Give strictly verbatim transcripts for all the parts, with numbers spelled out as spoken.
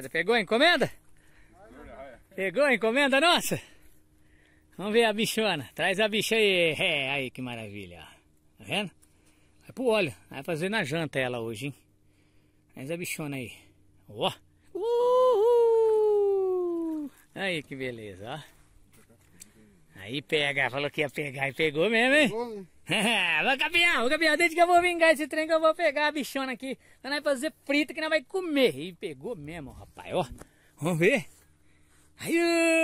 beleza. Pegou a encomenda? Pegou a encomenda nossa? Vamos ver a bichona. Traz a bicha aí. É, aí que maravilha. Tá vendo? Vai pro óleo. Vai fazer na janta ela hoje, hein? Traz a bichona aí. Ó. Uhul. Aí que beleza, ó. Aí pega. Falou que ia pegar e pegou mesmo, hein? Pegou, né? Ô campeão, ô campeão, desde que eu vou vingar esse trem que eu vou pegar a bichona aqui. Nós vai fazer frita que nós vai comer. E pegou mesmo, rapaz, ó. Vamos ver. Aí,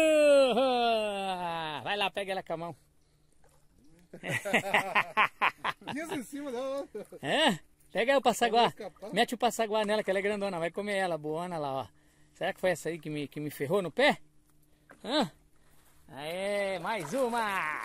uh, vai lá, pega ela com a mão. Isso em cima dela. É? Pega aí o passaguá. Mete o passaguá nela que ela é grandona. Vai comer ela, boana lá, ó. Será que foi essa aí que me, que me ferrou no pé? Hã? Aê, mais uma!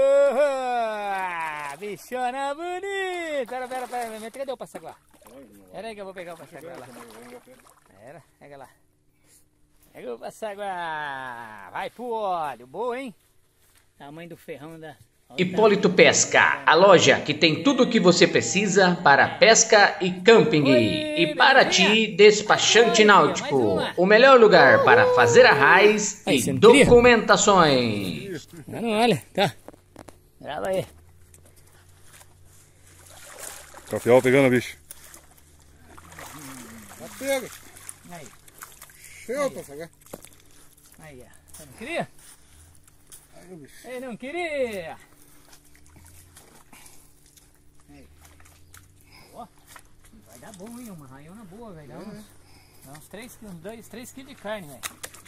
Uhul! Bichona bonita! Pera, pera, pera, pera, cadê o passaguá? Pera aí que eu vou pegar o passaguá lá. Pera, pega lá. Pega o passaguá! Vai pro óleo, boa, hein? Tamanho do ferrão da... Hipólito Pesca, a loja que tem tudo o que você precisa para pesca e camping. Oi, e para ti, despachante Oi, náutico, o melhor lugar para fazer arraiz Aí, e documentações. Não, olha, tá. Grava aí. Capial pegando a bicha. Tá pega. Aí. Cheio, passaguá. Aí, ó. Você não queria? Aí, bicho. Ele não queria. Vai dar bom, hein? Uma raiona boa, velho. Dá, é. uns, dá uns três quilos de carne, velho.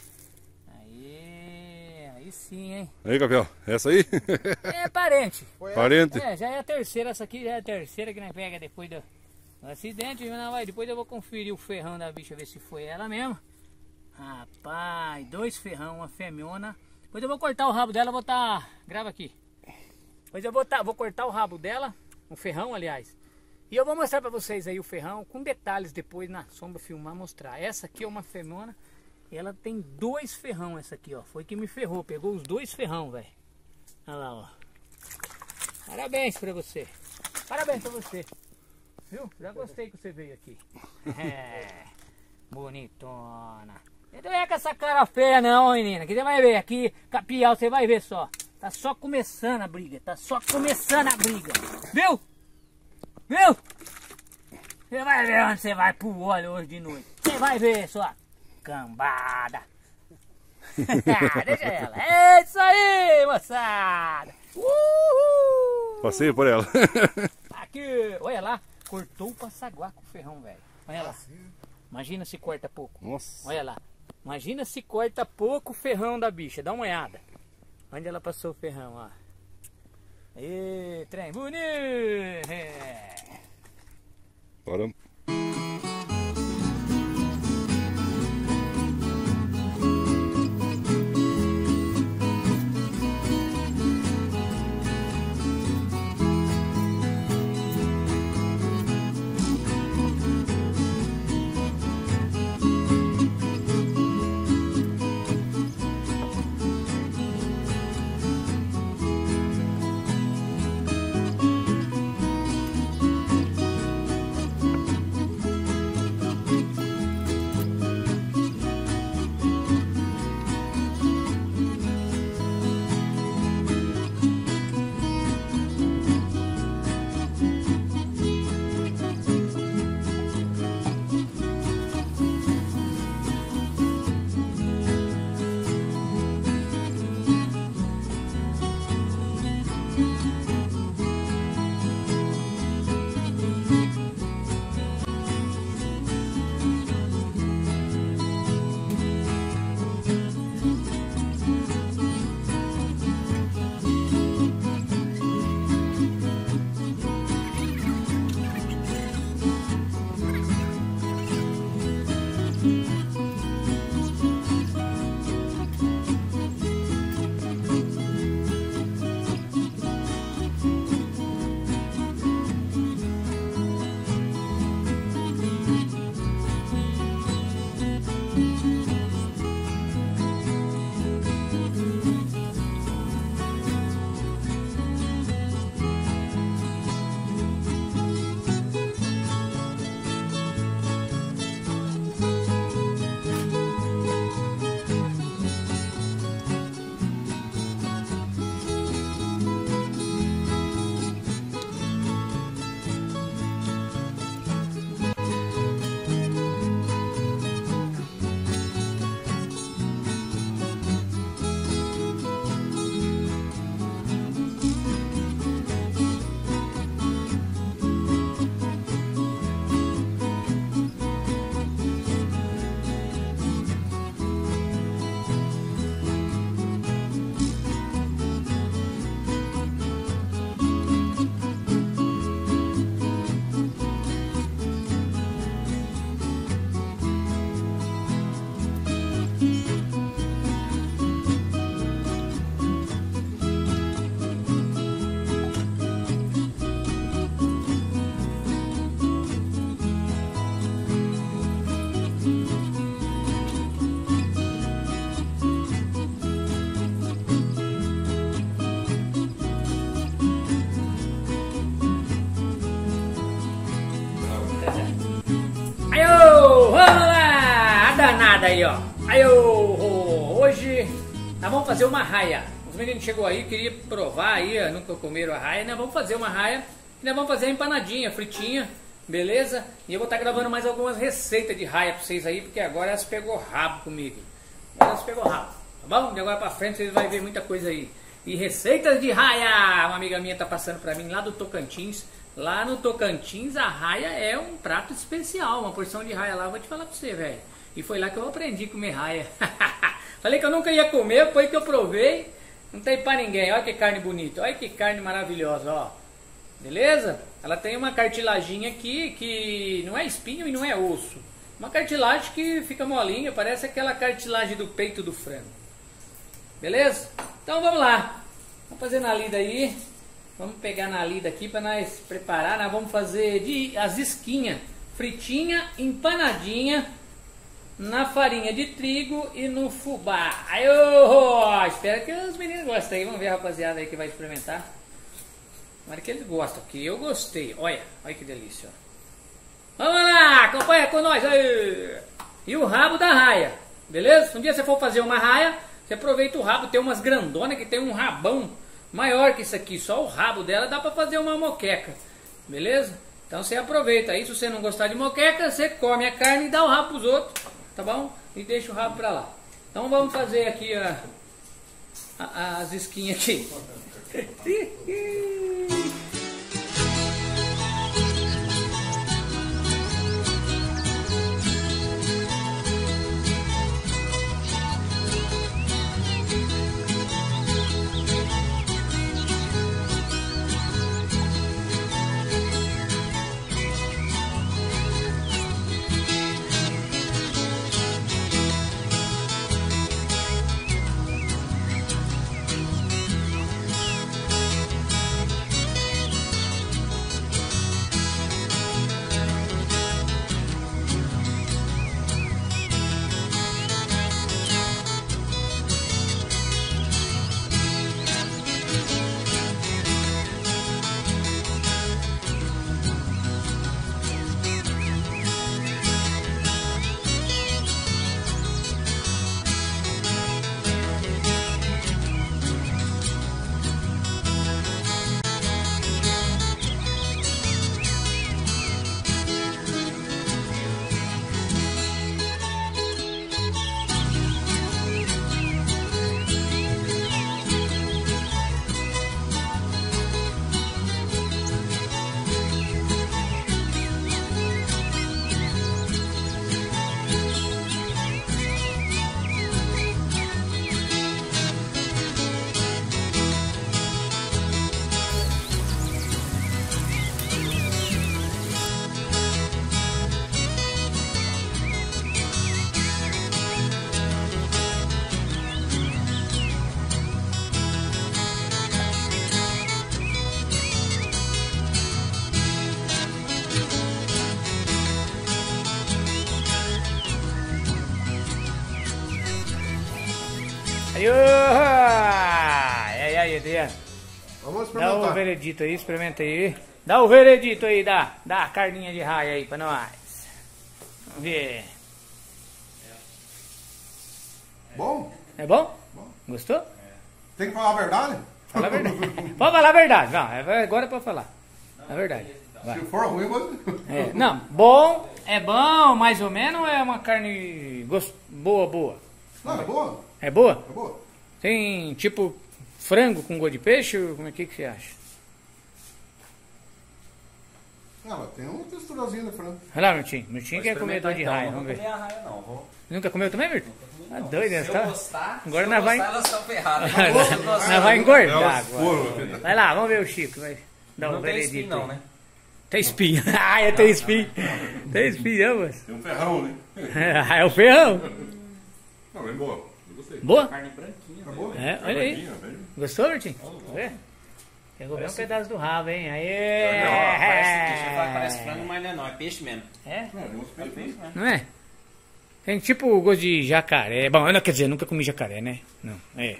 Aí, aí sim, hein? Aí, Capial, essa aí? É parente. Parente? É, já é a terceira, essa aqui já é a terceira que nós pega depois do, do acidente. Não vai, depois eu vou conferir o ferrão da bicha, ver se foi ela mesmo. Rapaz, dois ferrão, uma fêmeona. Depois eu vou cortar o rabo dela, vou botar... Grava aqui. Depois eu vou, tá, vou cortar o rabo dela, o ferrão, aliás. E eu vou mostrar pra vocês aí o ferrão, com detalhes depois na sombra filmar, mostrar. Essa aqui é uma fêmea, ela tem dois ferrão, essa aqui, ó. Foi que me ferrou, pegou os dois ferrão, velho. Olha lá, ó. Parabéns pra você. Parabéns pra você. Viu? Já gostei que você veio aqui. É, bonitona. Não é com essa cara feia não, menina. Que você vai ver aqui, Capial, você vai ver só. Tá só começando a briga, tá só começando a briga. Viu? Viu? Você vai ver onde você vai pro óleo hoje de noite. Você vai ver só. Cambada. Deixa ela. É isso aí, moçada. Uhul. Passei por ela. Aqui, olha lá. Cortou o passaguá com o ferrão, velho. Olha lá. Imagina se corta pouco. Nossa. Olha lá. Imagina se corta pouco o ferrão da bicha. Dá uma olhada. Onde ela passou o ferrão, ó. Ê, trem bonito! É. Bora. Aí, ó. Aí, eu, hoje nós vamos fazer uma raia. Os meninos chegou aí, queria provar aí, nunca comeram a raia, nós vamos fazer uma raia. E nós vamos fazer a empanadinha, fritinha, beleza? E eu vou estar gravando mais algumas receitas de raia pra vocês aí, porque agora elas pegou rabo comigo. Agora elas pegou rabo, tá bom? De agora pra frente vocês vão ver muita coisa aí. E receitas de raia, uma amiga minha tá passando pra mim lá do Tocantins. Lá no Tocantins a raia é um prato especial, uma porção de raia lá, eu vou te falar pra você, velho. E foi lá que eu aprendi a comer raia. Falei que eu nunca ia comer, foi que eu provei. Não tem pra ninguém, olha que carne bonita, olha que carne maravilhosa, ó. Beleza? Ela tem uma cartilaginha aqui que não é espinho e não é osso. Uma cartilagem que fica molinha, parece aquela cartilagem do peito do frango. Beleza? Então vamos lá. Vamos fazer na lida aí. Vamos pegar na lida aqui para nós preparar. Nós vamos fazer de, as isquinhas fritinha, empanadinha na farinha de trigo e no fubá. Aí, oh, espero que os meninos gostem aí. Vamos ver a rapaziada aí que vai experimentar. Tomara que eles gostam, que eu gostei. Olha, olha que delícia. Ó. Vamos lá, acompanha com nós aí. E o rabo da raia, beleza? Se um dia você for fazer uma raia, você aproveita o rabo. Tem umas grandonas que tem um rabão maior que isso aqui. Só o rabo dela dá pra fazer uma moqueca, beleza? Então você aproveita aí. Se você não gostar de moqueca, você come a carne e dá o rabo pros outros, tá bom? E deixa o rabo pra lá. Então vamos fazer aqui a, a, as isquinhas aqui. Aí, aí, aí, Adriano. Vamos experimentar. Dá o veredito aí, experimenta aí. Dá o veredito aí, dá, dá a carninha de raia aí pra nós. Vamos ver. Bom? É bom? Bom. Gostou? Tem que falar a verdade? Fala a verdade. Pode falar a verdade, não, agora é pra falar. A verdade. Vai. Se for ruim, vou... É, não, bom, é bom, mais ou menos, ou é uma carne gost... boa, boa? Não, é boa. É boa? É boa. Tem tipo frango com gosto de peixe? Ou como é que, que você acha? Ela tem uma texturazinha de frango. Olha lá, Mirtinho. Mirtinho quer comer dor de então, raia, não vamos ver. comer a raia não, vou... Nunca comeu também, Mirtinho? Tá doido, né? Se Tá... eu gostar, Agora se nós eu vai... gostar, elas estão ferradas. Nós vai engordar É agora. furo. Vai lá, vamos ver o Chico. Vai dar um Não tem veredito espinho não, aí. né? Tem espinho. Ah, é, tem espinho. Tem espinho, moço. Tem um ferrão, né? Ah, é o ferrão. Não, é boa. Eu gostei. Boa? Carne branquinha. É boa? É, olha aí. branquinha, velho. Gostou, Mirtinho? Vamos ver. Pegou bem um pedaço do rabo, hein? Aê! Parece, deixa eu falar, parece frango, mas não é não, é peixe mesmo. É? Não, eu gostei. É peixe mesmo. Não é? Tem tipo o gosto de jacaré. Bom, eu não, quer dizer, eu nunca comi jacaré, né? Não, é.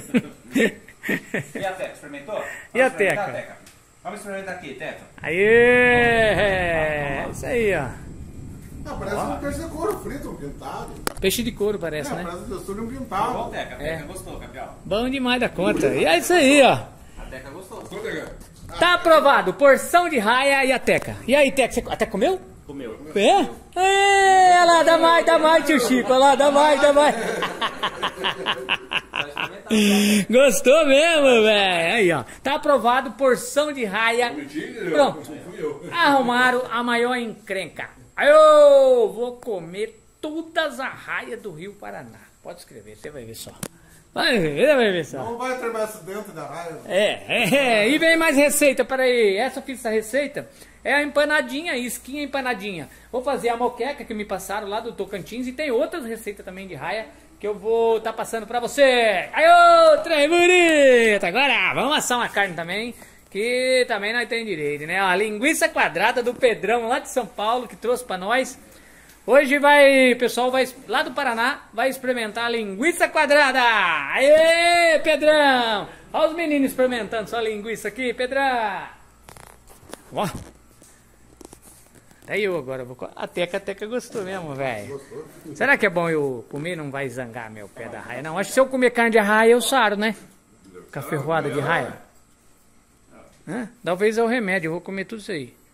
E a Teca, experimentou? Vamos E a experimentar, Teca? Teca? Vamos experimentar aqui, Teca. Aê! Isso aí, ó. Ah, parece um peixe de couro frito, um pintado. Peixe de couro parece, É, né? parece a textura de um Igual pintado. a Teca. A É. Teca gostou, campeão. Bom demais da conta. E é isso aí, ó. A Teca gostou. Vou pegar. Tá aprovado. Porção de raia e a Teca. E aí, Teca, você até comeu? Comeu. É? É, olha lá, dá mais, dá mais, tio Chico. Olha lá, dá mais, dá mais. Gostou mesmo, velho. Aí, ó. Tá aprovado, porção de raia. Mentira, Pronto. não fui eu. Arrumaram a maior encrenca. Aí eu vou comer todas as raias do Rio Paraná. Pode escrever, você vai ver só. Vai ver, vai ver só. Não vai atravessar dentro da raia. É, é, é, e vem mais receita, peraí, essa eu fiz essa receita, é a empanadinha, isquinha empanadinha. Vou fazer a moqueca que me passaram lá do Tocantins e tem outras receitas também de raia que eu vou estar tá passando pra você. Aí ô, trem bonito, agora vamos assar uma carne também, que também nós tem direito, né? A linguiça quadrada do Pedrão lá de São Paulo que trouxe pra nós. Hoje vai, o pessoal vai, lá do Paraná vai experimentar a linguiça quadrada. Aê, Pedrão! Olha os meninos experimentando sua linguiça aqui, Pedrão. Ó. Até eu agora vou... co- A Teca, a Teca gostou mesmo, velho. Será que é bom eu comer? Não vai zangar meu pé da raia, não. Acho que se eu comer carne de raia, eu saro, né? Com a ferroada de raia. Hã? Talvez é o remédio, eu vou comer tudo isso aí.